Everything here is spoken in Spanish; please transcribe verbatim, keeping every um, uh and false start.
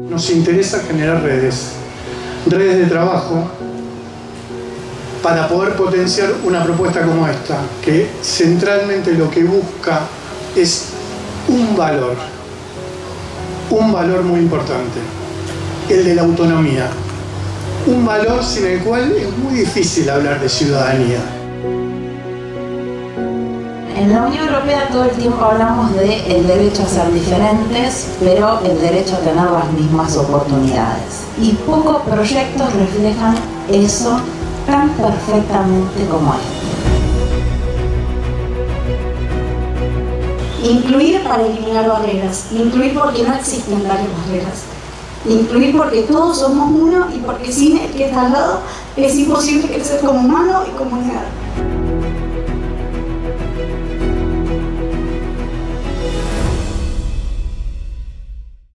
Nos interesa generar redes, redes de trabajo para poder potenciar una propuesta como esta, que centralmente lo que busca es un valor, un valor muy importante, el de la autonomía, un valor sin el cual es muy difícil hablar de ciudadanía. En la Unión Europea todo el tiempo hablamos de el derecho a ser diferentes, pero el derecho a tener las mismas oportunidades. Y pocos proyectos reflejan eso tan perfectamente como este. Incluir para eliminar barreras, incluir porque no existen tales barreras, incluir porque todos somos uno y porque sin el que está al lado es imposible crecer como humano y comunidad.